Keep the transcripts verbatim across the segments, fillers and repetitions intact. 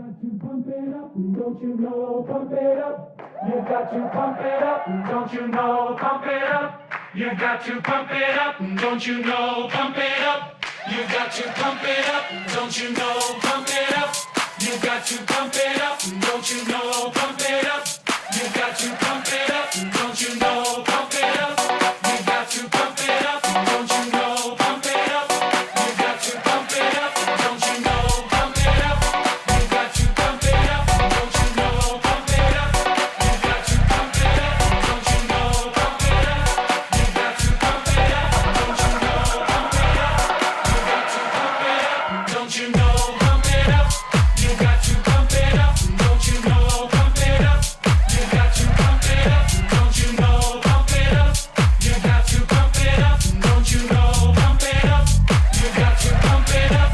got to pump it up, don't you know, pump it up. You got to pump it up, don't you know, pump it up. You got to pump it up, don't you know, pump it up. You got to pump it up, don't you know, pump it up. You got to pump it up, don't you know, pump it up. You got to pump it up, don't you know, pump it up. You got to pump it up, don't you know, pump it up. You got to pump it up, don't you know, pump it up. You got to pump it up, don't you know, pump it up. You got to pump it up, don't you know, pump it up. You got to pump it up, don't you know, pump it up. You got to pump it up, don't you know, pump it up. You got to pump it up, don't you know, pump it up. You got to pump it up, don't you know, pump it up. You got to pump it up, don't you know, pump it up. You got to pump it up.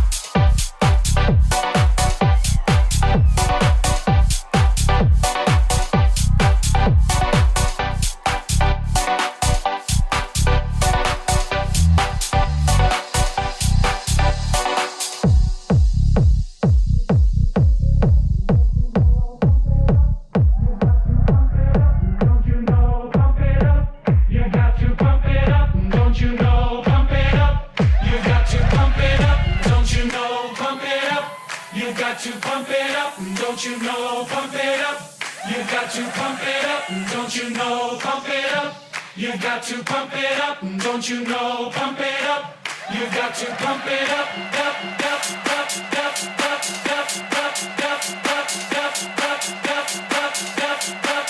Don't you know, pump it up. You got to pump it up, don't you know, pump it up. You got to pump it up, don't you know, pump it up. You got to pump it up, don't you know, pump it up. You got to pump it up, don't you know, pump it up. You got to pump it up, don't you know, pump it up. You got to pump it up, up, up, up, up, up, up, up, up, up, up, up, up, up, up,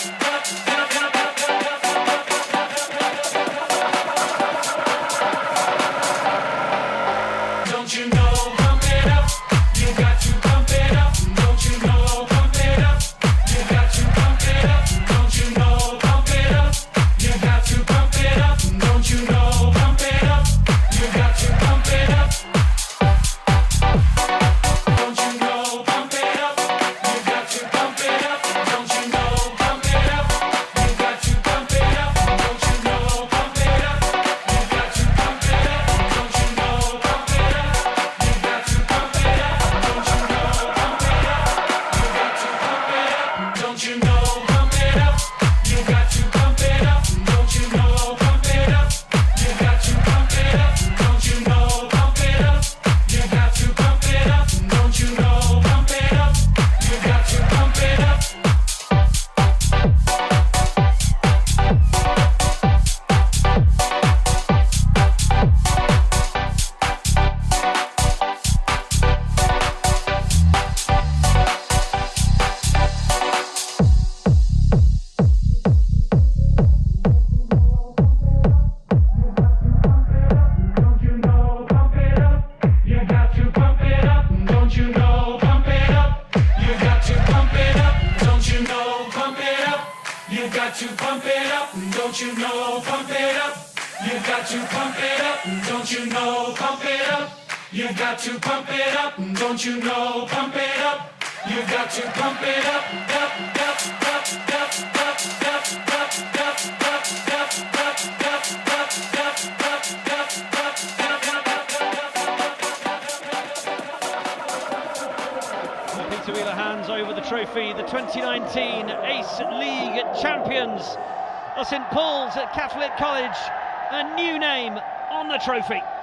don't you know, pump it up. You got to pump it up, don't you know, pump it up. You got to pump it up, don't you know, pump it up. You got to pump it up, don't you know, pump it up. You got to pump it up. Don't you know, pump it up. You got to pump it up, don't you know, pump it up. You got to pump it up, don't you know, pump it up. You got to pump it up, don't you know, pump it up. You got to pump it up, don't you know, pump it up. You got to pump it up, don't you know, pump it up. You got to pump it up, don't you know, pump it up. You got to pump it up, don't you know, pump it up. You got to pump it up, don't you know, pump it up. You got to pump it up. Don't you know, pump it up. You got to pump it up, don't you know, pump it up. You got to pump it up, don't you know, pump it up. You got to pump it up, don't you know, pump it up. You got to pump it up, don't you know, pump it up. You got to pump it up, don't you know, pump it up. You got to pump it up, up, up, up, up, up, up, up, up, up, up, up, up, up, up, Peter Wheeler hands over the trophy, the twenty nineteen Ace League champions of St Paul's Catholic College, a new name on the trophy.